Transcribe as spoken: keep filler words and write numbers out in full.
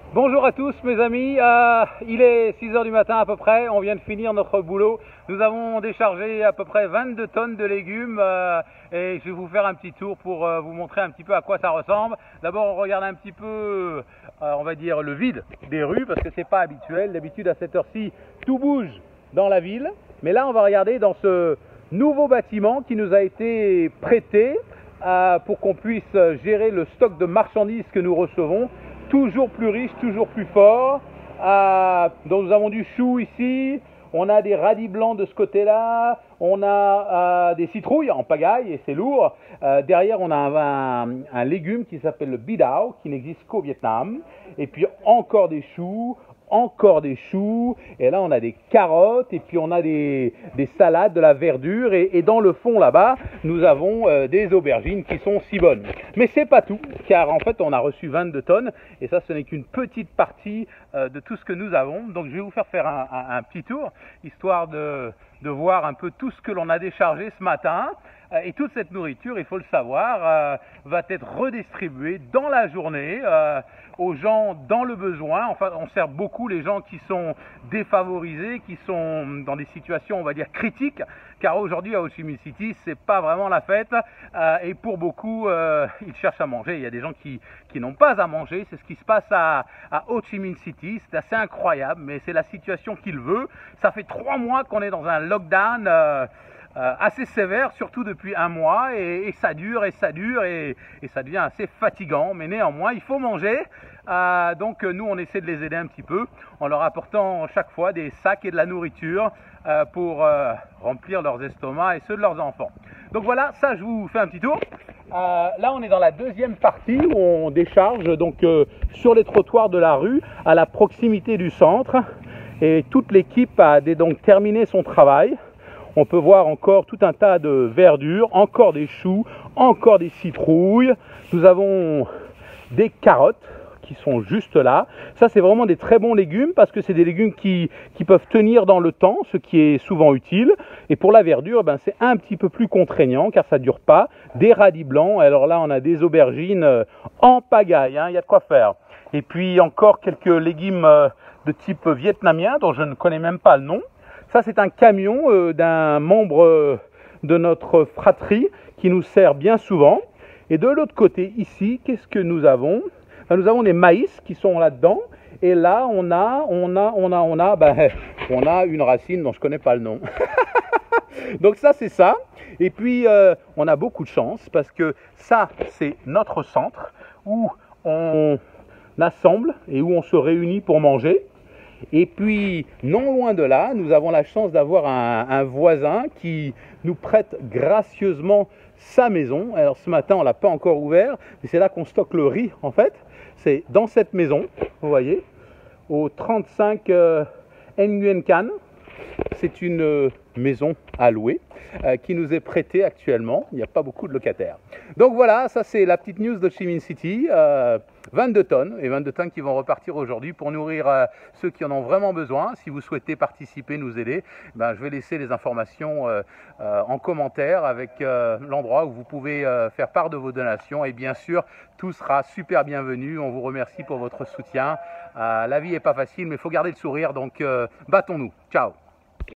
Bonjour à tous mes amis, euh, il est six heures du matin à peu près, on vient de finir notre boulot. Nous avons déchargé à peu près vingt-deux tonnes de légumes euh, et je vais vous faire un petit tour pour euh, vous montrer un petit peu à quoi ça ressemble. D'abord on regarde un petit peu, euh, on va dire le vide des rues parce que c'est pas habituel. D'habitude à cette heure-ci tout bouge dans la ville, mais là on va regarder dans ce nouveau bâtiment qui nous a été prêté euh, pour qu'on puisse gérer le stock de marchandises que nous recevons. Toujours plus riche, toujours plus fort. Euh, donc nous avons du chou ici, on a des radis blancs de ce côté-là, on a euh, des citrouilles en pagaille et c'est lourd. Euh, derrière on a un, un, un légume qui s'appelle le bidao, qui n'existe qu'au Vietnam. Et puis encore des choux, encore des choux, et là on a des carottes, et puis on a des, des salades, de la verdure, et, et dans le fond là-bas, nous avons euh, des aubergines qui sont si bonnes. Mais c'est pas tout, car en fait on a reçu vingt-deux tonnes, et ça ce n'est qu'une petite partie euh, de tout ce que nous avons. Donc je vais vous faire faire un, un, un petit tour, histoire de, de voir un peu tout ce que l'on a déchargé ce matin. Et toute cette nourriture, il faut le savoir, euh, va être redistribuée dans la journée euh, aux gens dans le besoin. Enfin, on sert beaucoup les gens qui sont défavorisés, qui sont dans des situations, on va dire, critiques, car aujourd'hui à Ho Chi Minh City, c'est pas vraiment la fête. Euh, et pour beaucoup, euh, ils cherchent à manger. Il y a des gens qui, qui n'ont pas à manger. C'est ce qui se passe à, à Ho Chi Minh City. C'est assez incroyable, mais c'est la situation qu'il veut. Ça fait trois mois qu'on est dans un lockdown. Euh, Euh, assez sévère, surtout depuis un mois, et, et ça dure et ça dure et, et ça devient assez fatigant, mais néanmoins il faut manger. Euh, donc nous on essaie de les aider un petit peu en leur apportant chaque fois des sacs et de la nourriture euh, pour euh, remplir leurs estomacs et ceux de leurs enfants. Donc voilà, ça je vous fais un petit tour. Euh, là on est dans la deuxième partie où on décharge donc euh, sur les trottoirs de la rue à la proximité du centre, et toute l'équipe a donc terminé son travail. On peut voir encore tout un tas de verdure, encore des choux, encore des citrouilles. Nous avons des carottes qui sont juste là. Ça, c'est vraiment des très bons légumes parce que c'est des légumes qui, qui peuvent tenir dans le temps, ce qui est souvent utile. Et pour la verdure, ben, c'est un petit peu plus contraignant car ça ne dure pas. Des radis blancs. Alors là, on a des aubergines en pagaille. Hein, il y a de quoi faire. Et puis encore quelques légumes de type vietnamien dont je ne connais même pas le nom. Ça, c'est un camion euh, d'un membre euh, de notre fratrie qui nous sert bien souvent. Et de l'autre côté, ici, qu'est-ce que nous avons? Ben, nous avons des maïs qui sont là-dedans. Et là, on a, on a, on a, on a, ben, on a une racine dont je ne connais pas le nom. Donc ça, c'est ça. Et puis, euh, on a beaucoup de chance parce que ça, c'est notre centre où on assemble et où on se réunit pour manger. Et puis, non loin de là, nous avons la chance d'avoir un, un voisin qui nous prête gracieusement sa maison. Alors ce matin, on ne l'a pas encore ouvert, mais c'est là qu'on stocke le riz en fait. C'est dans cette maison, vous voyez, au trente-cinq euh, Nguyen Can. C'est une euh, maison à louer euh, qui nous est prêtée actuellement. Il n'y a pas beaucoup de locataires. Donc voilà, ça c'est la petite news de Ho Chi Minh City. Euh, vingt-deux tonnes, et vingt-deux tonnes qui vont repartir aujourd'hui pour nourrir euh, ceux qui en ont vraiment besoin. Si vous souhaitez participer, nous aider, ben, je vais laisser les informations euh, euh, en commentaire avec euh, l'endroit où vous pouvez euh, faire part de vos donations. Et bien sûr, tout sera super bienvenu. On vous remercie pour votre soutien. Euh, la vie n'est pas facile, mais il faut garder le sourire, donc euh, battons-nous. Ciao!